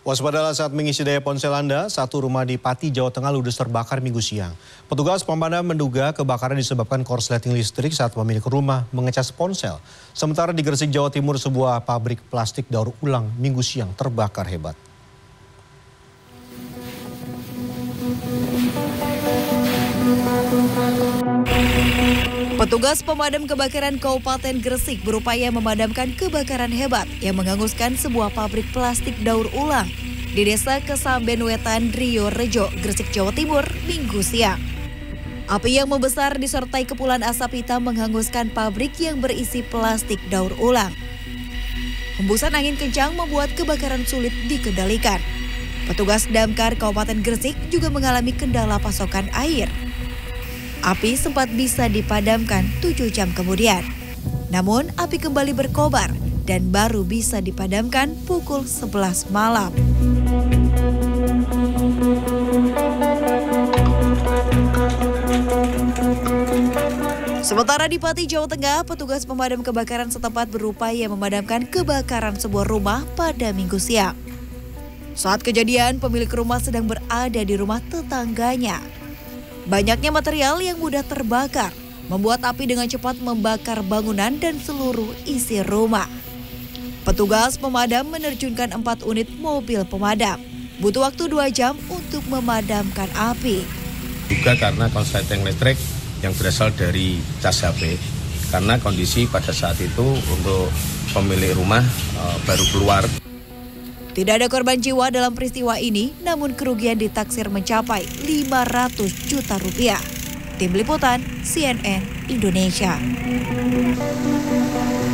Waspadalah saat mengisi daya ponsel Anda, satu rumah di Pati, Jawa Tengah ludes terbakar Minggu siang. Petugas pemadam menduga kebakaran disebabkan korsleting listrik saat pemilik rumah mengecas ponsel. Sementara di Gresik, Jawa Timur, sebuah pabrik plastik daur ulang Minggu siang terbakar hebat. Petugas pemadam kebakaran Kabupaten Gresik berupaya memadamkan kebakaran hebat yang menghanguskan sebuah pabrik plastik daur ulang di Desa Kesamben Wetan, Rio Rejo, Gresik, Jawa Timur, Minggu siang. Api yang membesar disertai kepulan asap hitam menghanguskan pabrik yang berisi plastik daur ulang. Hembusan angin kencang membuat kebakaran sulit dikendalikan. Petugas damkar Kabupaten Gresik juga mengalami kendala pasokan air. Api sempat bisa dipadamkan 7 jam kemudian. Namun api kembali berkobar dan baru bisa dipadamkan pukul 11 malam. Sementara di Pati, Jawa Tengah, petugas pemadam kebakaran setempat berupaya memadamkan kebakaran sebuah rumah pada Minggu siang. Saat kejadian, pemilik rumah sedang berada di rumah tetangganya. Banyaknya material yang mudah terbakar membuat api dengan cepat membakar bangunan dan seluruh isi rumah. Petugas pemadam menerjunkan 4 unit mobil pemadam. Butuh waktu 2 jam untuk memadamkan api. Juga karena korsleting listrik yang berasal dari cas HP. Karena kondisi pada saat itu untuk pemilik rumah baru keluar. Tidak ada korban jiwa dalam peristiwa ini, namun kerugian ditaksir mencapai 500 juta rupiah. Tim Liputan CNN Indonesia.